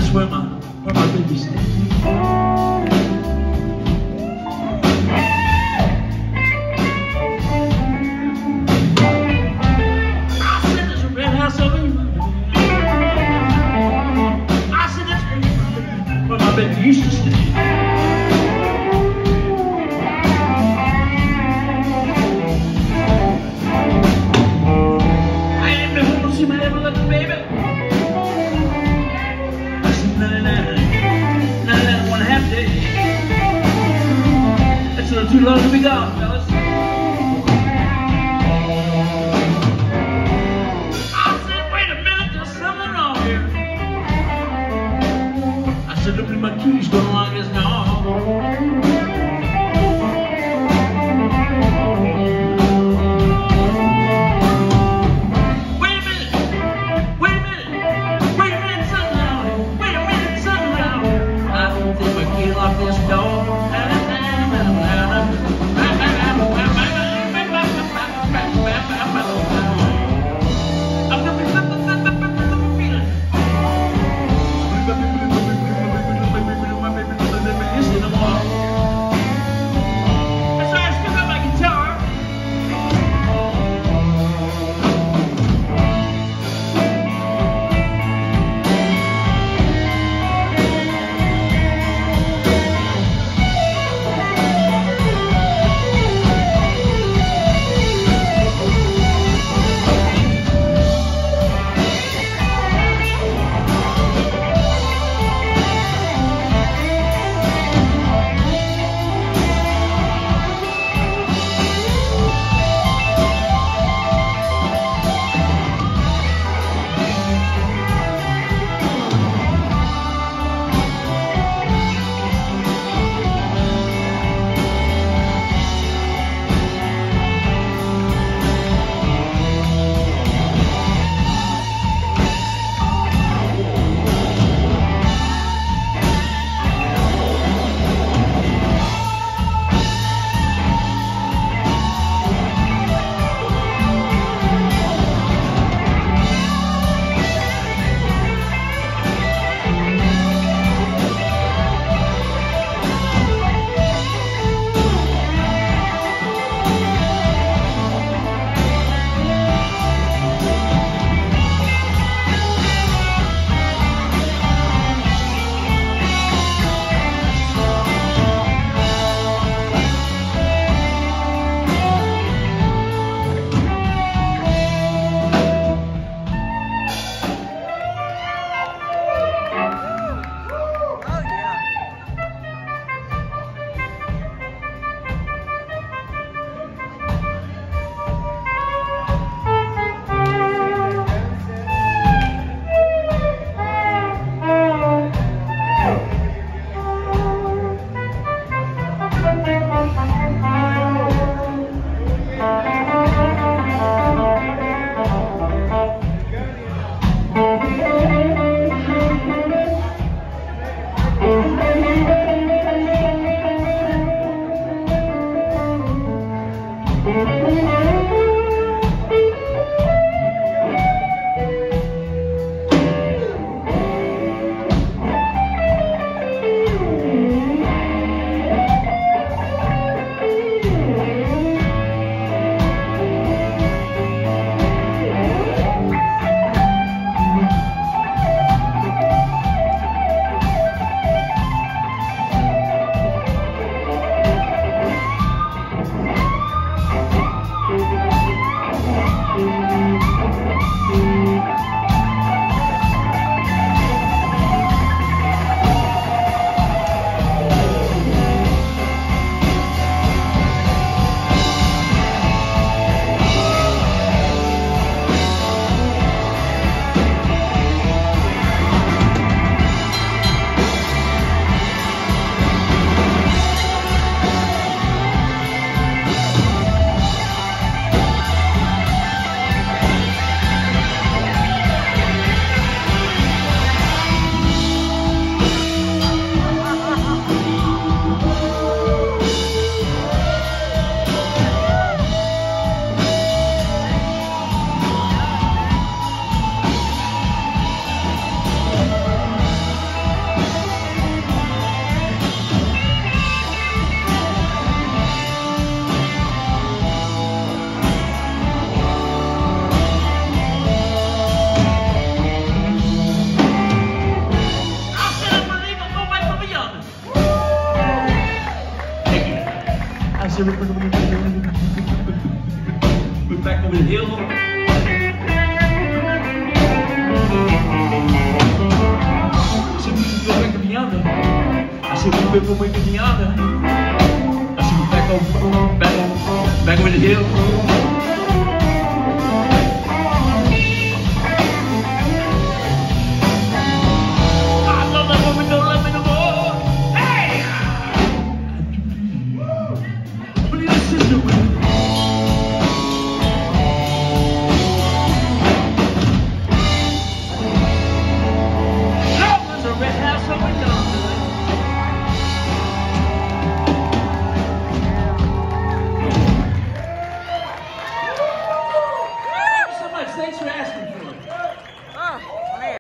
where my baby stays. Baby used to stay. I ain't been home to see my ever little baby. I see 99 1/2 days. That's a little too long to be gone, fellas. I said, wait a minute, there's something wrong here. I said, look at my keys going along this now. Wait a minute, something now. Wait a minute, something now. I don't think my key locked this door. said we're back over the hill. I said we go back to Beyonder. I said we go back to Beyonder. I said we back over the hill.